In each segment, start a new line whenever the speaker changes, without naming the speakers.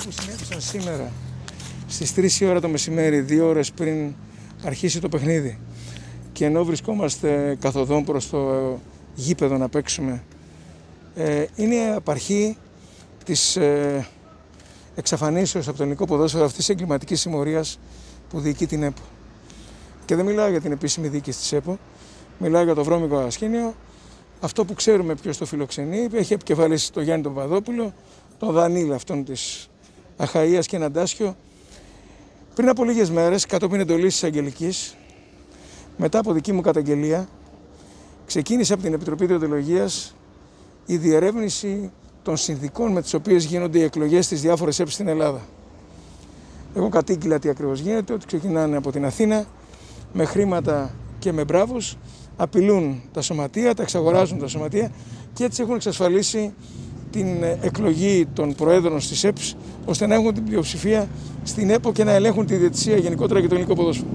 που συνέβησαν σήμερα στις 3 η ώρα το μεσημέρι, 2 ώρες πριν αρχίσει το παιχνίδι, και ενώ βρισκόμαστε καθοδόν προς το γήπεδο να παίξουμε, είναι απαρχή της εξαφανίσεως από το ελληνικό ποδόσφαιρο αυτής της εγκληματικής συμμορίας που διοικεί την ΕΠΟ. Και δεν μιλάω για την επίσημη διοίκηση της ΕΠΟ, μιλάω για το βρώμικο ασχήνιο, αυτό που ξέρουμε ποιος το φιλοξενεί. Έχει επικεφαλής τον Γιάννη τον Παπαδόπουλο, τον Δανίλη αυτόν της Αχαΐας και έναν Τάσιο. Πριν από λίγες μέρες, κατόπιν εντολής της Αγγελικής, μετά από δική μου καταγγελία, ξεκίνησε από την Επιτροπή Διοντολογίας η διερεύνηση των συνθηκών με τις οποίες γίνονται οι εκλογές στις διάφορες ΕΠ στην Ελλάδα. Εγώ κατήγγειλα τι ακριβώς γίνεται, ότι ξεκινάνε από την Αθήνα με χρήματα και με μπράβους, απειλούν τα σωματεία, τα εξαγοράζουν τα σωματεία και έτσι έχουν εξασφαλίσει την εκλογή των προέδρων στις ΕΠΣ, ώστε να έχουν την πλειοψηφία στην ΕΠΟ και να ελέγχουν τη διαιτησία γενικότερα και το ελληνικό ποδόσφαιρο.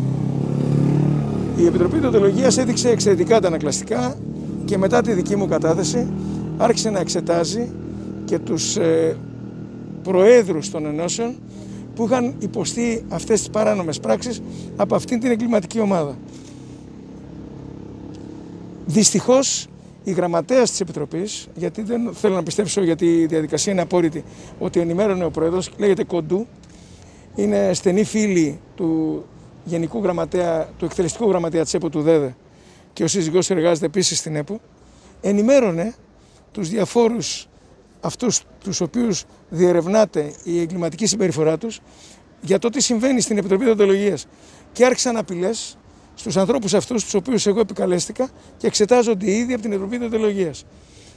Η Επιτροπή Διοντολογίας έδειξε εξαιρετικά τα ανακλαστικά και μετά τη δική μου κατάθεση άρχισε να εξετάζει και τους προέδρους των ενώσεων που είχαν υποστεί αυτές τις παράνομες πράξεις από αυτήν την εγκληματική ομάδα. Δυστυχώς η γραμματέας της Επιτροπής, γιατί δεν θέλω να πιστέψω, γιατί η διαδικασία είναι απόρριτη, ότι ενημέρωνε ο πρόεδρος, λέγεται Κοντού, είναι στενή φίλη του Γενικού Γραμματέα, του εκτελεστικού γραμματέα της ΕΠΟ του ΔΕΔΕ, και ο σύζυγός εργάζεται επίσης στην ΕΠΟ, ενημέρωνε τους διαφόρους αυτούς τους οποίους διερευνάται η εγκληματική συμπεριφορά τους για το τι συμβαίνει στην Επιτροπή Διοντολογίας, και άρχισαν απειλές στους ανθρώπους αυτούς, τους οποίους εγώ επικαλέστηκα και εξετάζονται ήδη από την Επιτροπή Διοντολογίας.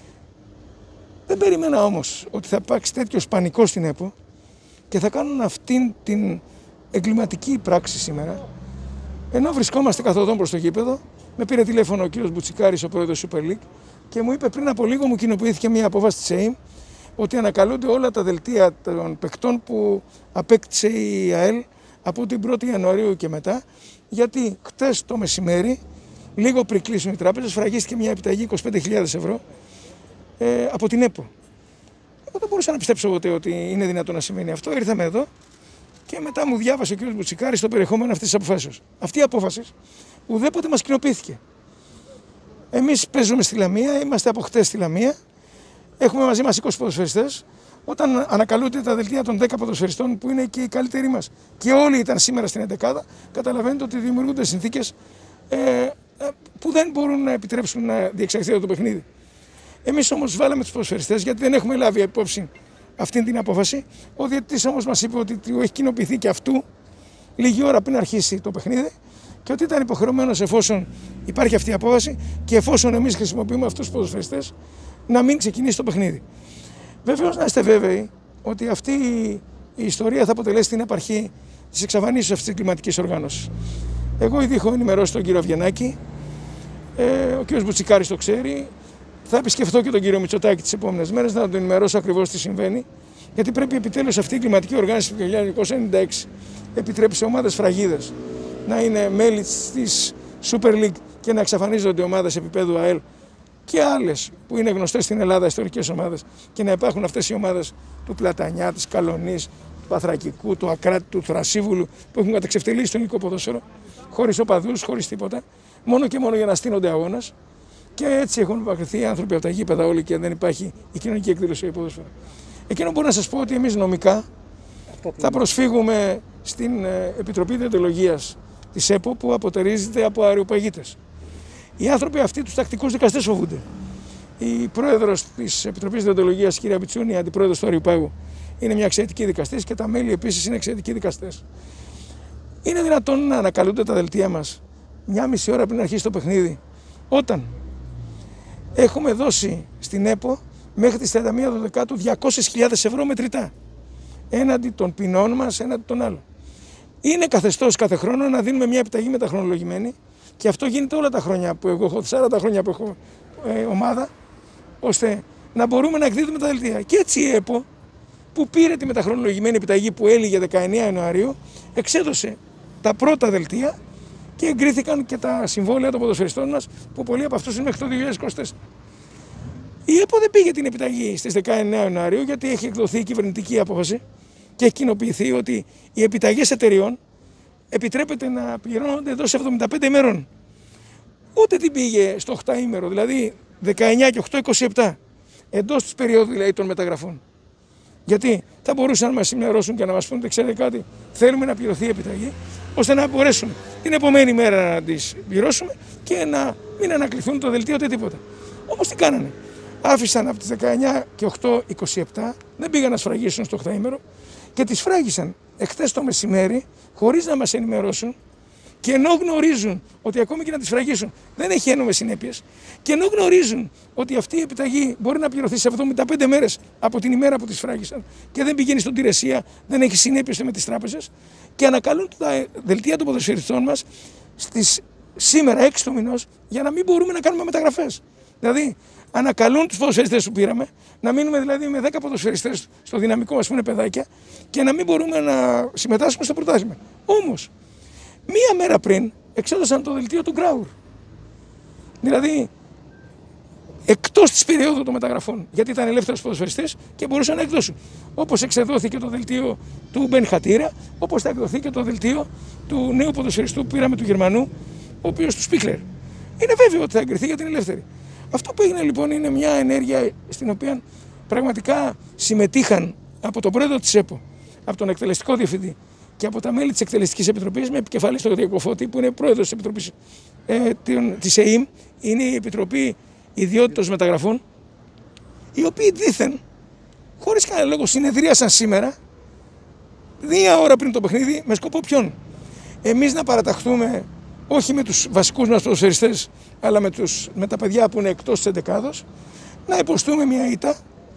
Δεν περίμενα όμως ότι θα υπάρξει τέτοιος πανικός στην ΕΠΟ και θα κάνουν αυτήν την εγκληματική πράξη σήμερα. Ενώ βρισκόμαστε καθοδόν προς το γήπεδο, με πήρε τηλέφωνο ο κ. Μπουτσικάρης, ο πρόεδρος Super League, και μου είπε πριν από λίγο, μου κοινοποιήθηκε μια απόφαση της ΕΕΜ ότι ανακαλούνται όλα τα δελτία των παικτών που απέκτησε η ΑΕΛ από την 1η Ιανουαρίου και μετά, γιατί χτες το μεσημέρι, λίγο πριν κλείσουν οι τράπεζες, σφραγίστηκε μια επιταγή 25.000 ευρώ από την ΕΠΟ. Εγώ δεν μπορούσα να πιστέψω ποτέ ότι είναι δυνατόν να συμβαίνει αυτό. Ήρθαμε εδώ και μετά μου διάβασε ο κ. Μπουτσικάρης το περιεχόμενο αυτής της αποφάσεως. Αυτή η απόφαση ουδέποτε μας κοινοποιήθηκε. Εμείς παίζουμε στη Λαμία, είμαστε από χτες στη Λαμία, έχουμε μαζί μας 20 ποδοσφαιριστές. Όταν ανακαλούνται τα δελτία των 10 ποδοσφαιριστών που είναι και οι καλύτεροι μας και όλοι ήταν σήμερα στην 11η, καταλαβαίνετε ότι δημιουργούνται συνθήκες που δεν μπορούν να επιτρέψουν να διεξαχθεί το παιχνίδι. Εμείς όμως βάλαμε τους ποδοσφαιριστές, γιατί δεν έχουμε λάβει υπόψη αυτή την απόφαση. Ο διαιτητής όμως μας είπε ότι έχει κοινοποιηθεί και αυτού λίγη ώρα πριν αρχίσει το παιχνίδι και ότι ήταν υποχρεωμένος, εφόσον υπάρχει αυτή η απόφαση και εφόσον εμείς χρησιμοποιούμε αυτούς τους ποδοσφαιριστές, να μην ξεκινήσει το παιχνίδι. Βεβαίως, να είστε βέβαιοι ότι αυτή η ιστορία θα αποτελέσει την απαρχή της εξαφανίσεως αυτής της εγκληματικής οργάνωσης. Εγώ ήδη έχω ενημερώσει τον κύριο Αβγενάκη, ο κύριος Μπουτσικάρης το ξέρει. Θα επισκεφθώ και τον κύριο Μητσοτάκη τις επόμενες μέρες να τον ενημερώσω ακριβώς τι συμβαίνει, γιατί πρέπει επιτέλους αυτή η εγκληματική οργάνωση του 1996 επιτρέπει σε ομάδες φραγίδες να είναι μέλη της Super League και να εξαφανίζονται ομάδες επίπεδου ΑΕΛ και άλλες που είναι γνωστές στην Ελλάδα, ιστορικές ομάδες, και να υπάρχουν αυτές οι ομάδες του Πλατανιά, της Καλονής, του Παθρακικού, του Ακράτη, του Θρασίβουλου, που έχουν κατεξευτελίσει το ελληνικό ποδόσφαιρο, χωρίς οπαδούς, χωρίς τίποτα, μόνο και μόνο για να στείνονται αγώνες. Και έτσι έχουν επακριθεί οι άνθρωποι από τα γήπεδα όλοι και δεν υπάρχει η κοινωνική εκδήλωση για ποδόσφαιρο. Εκείνο μπορώ να σας πω ότι εμείς νομικά θα προσφύγουμε στην Επιτροπή Διοντολογίας της ΕΠΟ, που αποτελείται από αεροπαγίτες. Οι άνθρωποι αυτοί τους τακτικούς δικαστές φοβούνται. Η πρόεδρος της Επιτροπής Διοντολογίας, η κυρία Μπιτσούνη, αντιπρόεδρος του Αριοπάγου, είναι μια εξαιρετική δικαστής και τα μέλη επίσης είναι εξαιρετικοί δικαστές. Είναι δυνατόν να ανακαλούνται τα δελτία μας μια μισή ώρα πριν αρχίσει το παιχνίδι, όταν έχουμε δώσει στην ΕΠΟ μέχρι τις 31 Δεκάτου 200.000 ευρώ μετρητά έναντι των ποινών μας, έναντι των άλλων. Είναι καθεστώς κάθε χρόνο να δίνουμε μια επιταγή μεταχρονολογημένη, και αυτό γίνεται όλα τα χρόνια που εγώ έχω, 40 χρόνια που έχω ομάδα, ώστε να μπορούμε να εκδίδουμε τα δελτία. Και έτσι η ΕΠΟ, που πήρε τη μεταχρονολογημένη επιταγή που έλυγε 19 Ιανουαρίου, εξέδωσε τα πρώτα δελτία και εγκρίθηκαν και τα συμβόλαια των ποδοσφαιριστών μας, που πολλοί από αυτούς είναι μέχρι το 2024. Η ΕΠΟ δεν πήγε την επιταγή στις 19 Ιανουαρίου, γιατί έχει εκδοθεί η κυβερνητική απόφαση και έχει κοινοποιηθεί ότι οι επιταγές εταιρεών επιτρέπεται να πληρώνονται εντός 75 ημερών. Ούτε την πήγε στο 8ήμερο, δηλαδή 19 και 8, 27, εντός της περίοδου δηλαδή των μεταγραφών. Γιατί θα μπορούσαν να μας ενημερώσουν και να μας πούνε, ξέρετε κάτι, θέλουμε να πληρωθεί η επιταγή, ώστε να μπορέσουμε την επομένη μέρα να τις πληρώσουμε και να μην ανακληθούν το δελτίο ούτε τίποτα. Όμως τι κάνανε. Άφησαν από τις 19 και 8, 27, δεν πήγαν να σφραγίσουν στο 8ήμερο και τις φράγισαν εχθές το μεσημέρι χωρίς να μας ενημερώσουν. Και ενώ γνωρίζουν ότι ακόμη και να τις φραγίσουν δεν έχει ένομες συνέπειες, και ενώ γνωρίζουν ότι αυτή η επιταγή μπορεί να πληρωθεί σε 75 μέρες από την ημέρα που τις φράγισαν και δεν πηγαίνει στον τηρεσία, δεν έχει συνέπειες με τις τράπεζες, και ανακαλούν τα δελτία των ποδοσφαιριστών μας σήμερα 6 του μηνός για να μην μπορούμε να κάνουμε μεταγραφές. Δηλαδή, ανακαλούν τους ποδοσφαιριστές που πήραμε, να μείνουμε δηλαδή με 10 ποδοσφαιριστές στο δυναμικό μας που είναι παιδάκια και να μην μπορούμε να συμμετάσχουμε στο πρωτάθλημα. Όμως, μία μέρα πριν εξέδωσαν το δελτίο του Γκράουρ. Δηλαδή, εκτός της περίοδου των μεταγραφών, γιατί ήταν ελεύθερος ποδοσφαιριστής και μπορούσαν να εκδώσουν. Όπως εξεδόθηκε το δελτίο του Μπεν Χατήρα, όπως θα εκδοθεί και το δελτίο του νέου ποδοσφαιριστού που πήραμε του Γερμανού, ο οποίος του Σπίχλερ. Είναι βέβαιο ότι θα εγκριθεί γιατί είναι ελεύθερη. Αυτό που έγινε λοιπόν είναι μια ενέργεια στην οποία πραγματικά συμμετείχαν από τον πρόεδρο της ΕΠΟ, από τον εκτελεστικό διευθυντή και από τα μέλη της Εκτελεστικής Επιτροπής, με επικεφαλής τον Διακοφώτη, που είναι πρόεδρος της Επιτροπής της ΕΕΜ, είναι η Επιτροπή Ιδιότητας Μεταγραφών, οι οποίοι δήθεν, χωρίς κανένα λόγο, συνεδρίασαν σήμερα, 1 ώρα πριν το παιχνίδι, με σκοπό ποιον? Εμείς να παραταχθούμε όχι με τους βασικούς μας ποδοσφαιριστές, αλλά με τα παιδιά που είναι εκτός της εντεκάδος, να υποστούμε μια ήττα,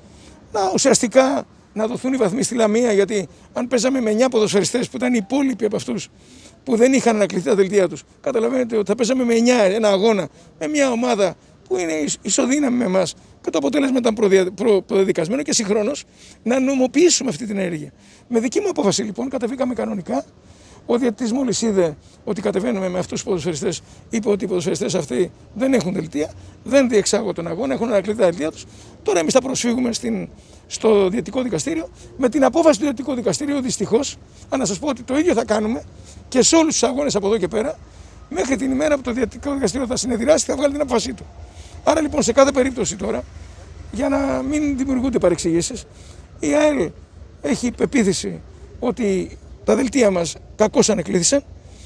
να ουσιαστικά να δοθούν οι βαθμοί στη Λαμία, γιατί αν παίζαμε με 9 ποδοσφαιριστές που ήταν οι υπόλοιποι από αυτούς που δεν είχαν ανακληθεί τα δελτία τους, καταλαβαίνετε ότι θα παίζαμε με 9 ένα αγώνα με μια ομάδα που είναι ισοδύναμη με εμάς και το αποτέλεσμα ήταν προδεδικασμένο, και συγχρόνως να νομοποιήσουμε αυτή την ενέργεια. Με δική μου απόφαση λοιπόν κατεβήκαμε κανονικά. Ο διαιτητής μόλις είδε ότι κατεβαίνουμε με αυτούς τους ποδοσφαιριστές, είπε ότι οι ποδοσφαιριστές αυτοί δεν έχουν δελτία, δεν διεξάγω τον αγώνα, έχουν ανακληθεί τα δελτία τους. Τώρα εμείς θα προσφύγουμε στο Διαιτητικό Δικαστήριο. Με την απόφαση του Διαιτητικού Δικαστηρίου, δυστυχώς, να σας πω ότι το ίδιο θα κάνουμε και σε όλους τους αγώνες από εδώ και πέρα, μέχρι την ημέρα που το Διαιτητικό Δικαστήριο θα συνεδριάσει και θα βγάλει την απόφασή του. Άρα λοιπόν, σε κάθε περίπτωση τώρα, για να μην δημιουργούνται παρεξηγήσεις, η ΑΕΛ έχει πεποίθηση ότι τα δελτία μας κακώς ανεκλήθησαν.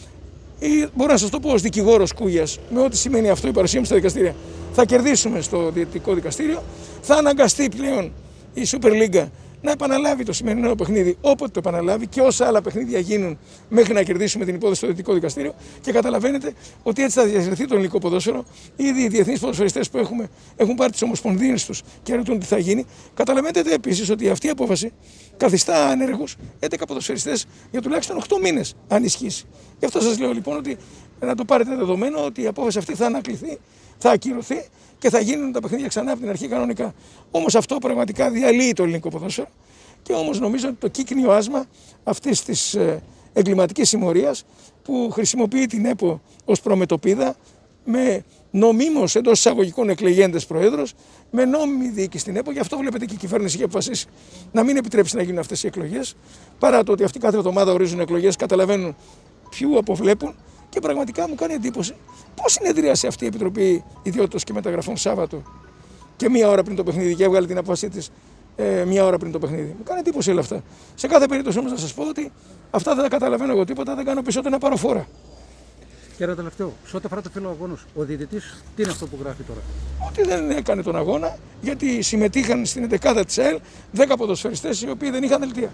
Μπορώ να σας το πω ως δικηγόρος Κούγιας, με ό,τι σημαίνει αυτό η παρουσία μου στα δικαστήρια. Θα κερδίσουμε στο Διαιτητικό Δικαστήριο, θα αναγκαστεί πλέον η Super League να επαναλάβει το σημερινό παιχνίδι όποτε το επαναλάβει και όσα άλλα παιχνίδια γίνουν μέχρι να κερδίσουμε την υπόθεση στο Διαιτητικό Δικαστήριο. Και καταλαβαίνετε ότι έτσι θα διασυρθεί το ελληνικό ποδόσφαιρο. Ήδη οι διεθνείς ποδοσφαιριστές που έχουν πάρει τις ομοσπονδίες τους και ρωτούν τι θα γίνει. Καταλαβαίνετε επίσης ότι αυτή η απόφαση καθιστά ανέργους 11 ποδοσφαιριστές για τουλάχιστον 8 μήνες, αν ισχύσει. Γι' αυτό σας λέω λοιπόν ότι να το πάρετε δεδομένο ότι η απόφαση αυτή θα ανακληθεί, θα ακυρωθεί και θα γίνουν τα παιχνίδια ξανά από την αρχή κανονικά. Όμως αυτό πραγματικά διαλύει το ελληνικό ποδόσφαιρο, και όμως νομίζω ότι το κύκνιο άσμα αυτής της εγκληματικής συμμορίας που χρησιμοποιεί την ΕΠΟ ως προμετωπίδα, με νομίμως εντός εισαγωγικών εκλεγέντες προέδρους, με νόμιμη διοίκηση στην ΕΠΟ. Γι' αυτό βλέπετε και η κυβέρνηση έχει αποφασίσει να μην επιτρέψει να γίνουν αυτές οι εκλογές, παρά το ότι αυτοί κάθε εβδομάδα ορίζουν εκλογές, καταλαβαίνουν ποιου αποβλέπουν. Και πραγματικά μου κάνει εντύπωση πώς συνεδρίασε αυτή η Επιτροπή Ιδιότητας και Μεταγραφών Σάββατο και 1 ώρα πριν το παιχνίδι και έβγαλε την απόφασή της 1 ώρα πριν το παιχνίδι. Μου κάνει εντύπωση όλα αυτά. Σε κάθε περίπτωση όμως να σας πω ότι αυτά δεν τα καταλαβαίνω εγώ τίποτα, δεν κάνω περισσότερο να πάρω φόρα.
Και ένα τελευταίο, σε ό,τι αφορά το φύλλο αγώνους, ο διαιτητής τι είναι αυτό που γράφει τώρα?
Ότι δεν έκανε τον αγώνα, γιατί συμμετείχαν στην 11η της ΑΕΛ 10 ποδοσφαιριστές οι οποίοι δεν είχαν δελτία.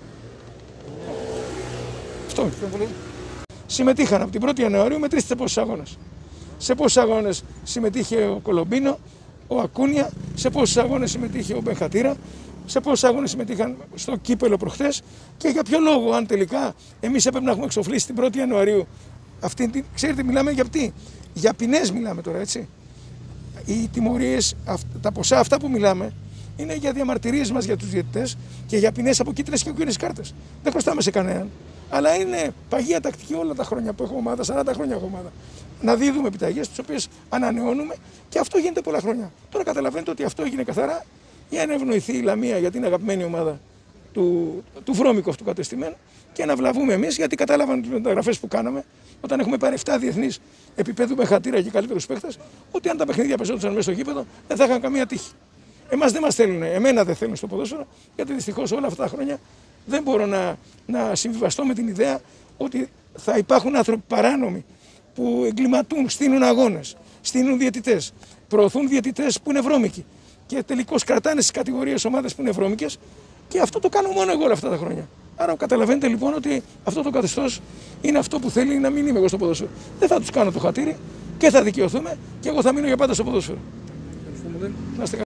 Αυτό. Συμμετείχαν από την 1η Ιανουαρίου, μετρήστε πόσους αγώνες. Σε πόσους αγώνες συμμετείχε ο Κολομπίνο, ο Ακούνια, σε πόσους αγώνες συμμετείχε ο Μπεν Χατήρα, σε πόσους αγώνες συμμετείχαν στο κύπελο προχθές, και για ποιο λόγο, αν τελικά εμείς έπρεπε να έχουμε εξοφλήσει την 1η Ιανουαρίου. Ξέρετε, μιλάμε για τι? Για ποινές μιλάμε τώρα, έτσι. Οι τιμωρίες, τα ποσά αυτά που μιλάμε, είναι για διαμαρτυρίες μας για τους διαιτητές και για ποινές από κίτρινες και κόκκινες κάρτες. Δεν χρωστάμε σε κανέναν. Αλλά είναι παγία τακτική όλα τα χρόνια που έχω ομάδα, 40 χρόνια έχω ομάδα. Να δίδουμε επιταγές, τις οποίες ανανεώνουμε, και αυτό γίνεται πολλά χρόνια. Τώρα καταλαβαίνετε ότι αυτό έγινε καθαρά για να ευνοηθεί η Λαμία, γιατί είναι αγαπημένη ομάδα του βρώμικου αυτού κατεστημένου και να βλαβούμε εμείς, γιατί κατάλαβαν τις μεταγραφές που κάναμε όταν έχουμε πάρει 7 διεθνείς επίπεδου με χατήρα και καλύτερους παίκτες, ότι αν τα παιχνίδια παίζονταν μέσα στο γήπεδο δεν θα είχαν καμία τύχη. Εμάς δεν μας θέλουν, εμένα δεν θέλουν στο ποδόσφαιρο, γιατί δυστυχώς όλα αυτά τα χρόνια δεν μπορώ να συμβιβαστώ με την ιδέα ότι θα υπάρχουν άνθρωποι παράνομοι που εγκληματούν, στείνουν αγώνες, στείνουν διαιτητές, προωθούν διαιτητές που είναι βρώμικοι και τελικώς κρατάνε στις κατηγορίες ομάδες που είναι βρώμικες, και αυτό το κάνω μόνο εγώ όλα αυτά τα χρόνια. Άρα καταλαβαίνετε λοιπόν ότι αυτό το καθεστώς είναι αυτό που θέλει να μην είμαι εγώ στο ποδόσφαιρο. Δεν θα τους κάνω το χατήρι και θα δικαιωθούμε και εγώ θα μείνω για πάντα στο ποδόσφαιρο.